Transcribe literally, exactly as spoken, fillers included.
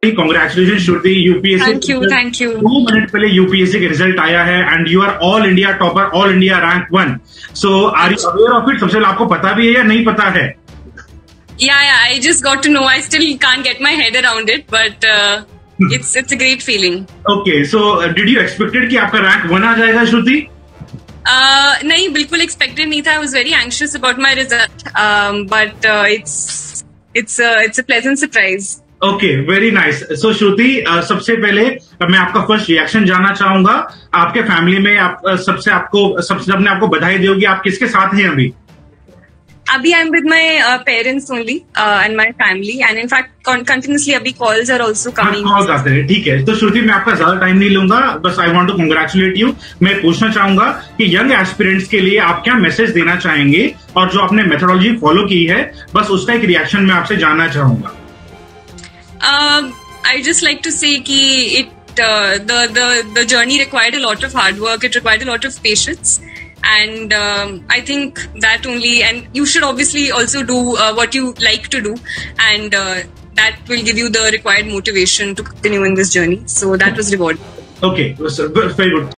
Congratulations Shruti, UPSC thank you thank you दो minute पहले UPSC के रिजल्ट आया है and you are all India topper, all India rank one. So are you aware of it? सबसे पहले आपको पता भी है या नहीं पता है? Yeah, yeah, I just got to know. I still can't get my head around it, but uh, it's it's a great feeling. Okay, so uh, did you expected कि आपका रैंक वन आ जाएगा श्रुति? Uh, नहीं, बिल्कुल expected नहीं था. I was very anxious about my result, um, but uh, it's it's a, it's a pleasant surprise. Okay, very nice. So Shruti, सबसे पहले मैं आपका फर्स्ट रिएक्शन जानना चाहूंगा. आपके फैमिली में आप सबसे आपको सबसे सबने आपको बधाई दी होगी. आप किसके साथ हैं अभी? अभी I am with my parents only and my family, and in fact continuously अभी calls are also coming. Calls आते हैं, ठीक है. तो श्रुति, मैं आपका ज्यादा टाइम नहीं लूंगा. बस I want to congratulate you. मैं पूछना चाहूंगा कि यंग एस्पिरेंट्स के लिए आप क्या मैसेज देना चाहेंगे, और जो आपने मेथोडोलॉजी फॉलो की है, बस उसका एक रिएक्शन मैं आपसे जानना चाहूंगा. Uh, I just like to say कि it uh, the the the journey required a lot of hard work. It required a lot of patience, and um, I think that only. And you should obviously also do uh, what you like to do, and uh, that will give you the required motivation to continue in this journey. So that was rewarding. Okay, very good.